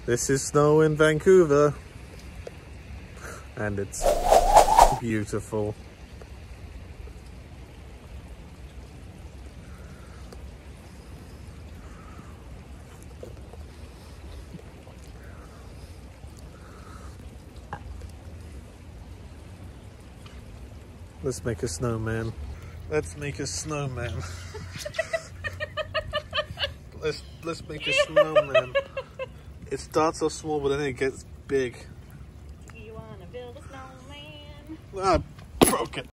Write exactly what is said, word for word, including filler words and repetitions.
This is snow in Vancouver, and it's beautiful. Let's make a snowman. Let's make a snowman. let's let's make a snowman. It starts off small, but then it gets big. You wanna build a snowman? Ah, broke it.